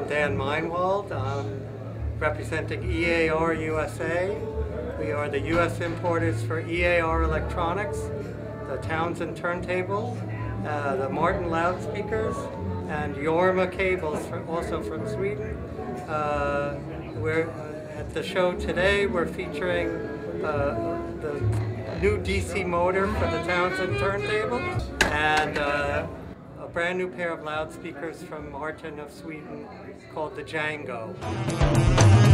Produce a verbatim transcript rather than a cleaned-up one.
I'm Dan Meinwald. I'm representing E A R U S A. We are the U S importers for E A R electronics, the Townsend turntables, uh, the Martin loudspeakers, and Jorma cables, for, also from Sweden. Uh, we're uh, at the show today. We're featuring uh, the new D C motor for the Townsend turntable and uh, a brand new pair of loudspeakers from Martin of Sweden called the Django.